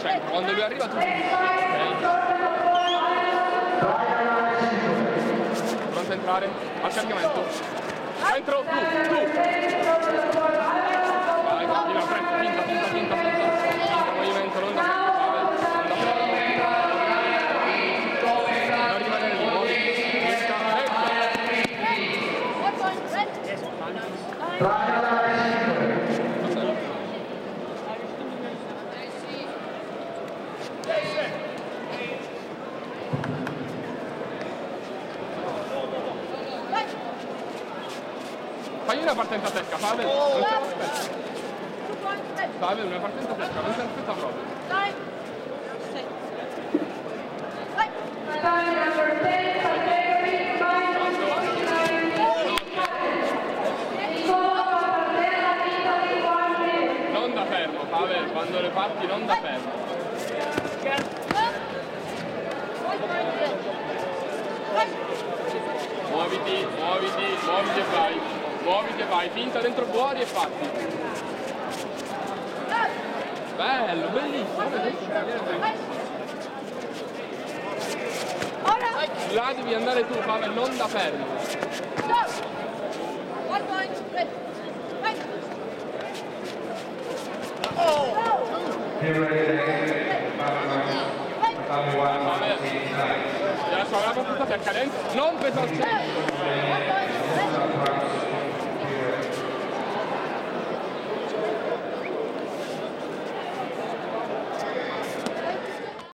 centro, quando lui arriva tu pronto a entrare al caricamento, entro tu vai, continua, finta movimento, non da non rimanere lì, muovi fai una partenza secca, Pavel, non te l'aspetta. Pavel, una partenza secca, non te l'aspetta proprio. Non da fermo, Pavel, quando le parti non da fermo. Muoviti e vai, finta dentro fuori e fatti. Bello, bellissimo. Là devi andare tu, Pavel, non da fermo. Adesso avrà portato a cadenza, non peso al centro.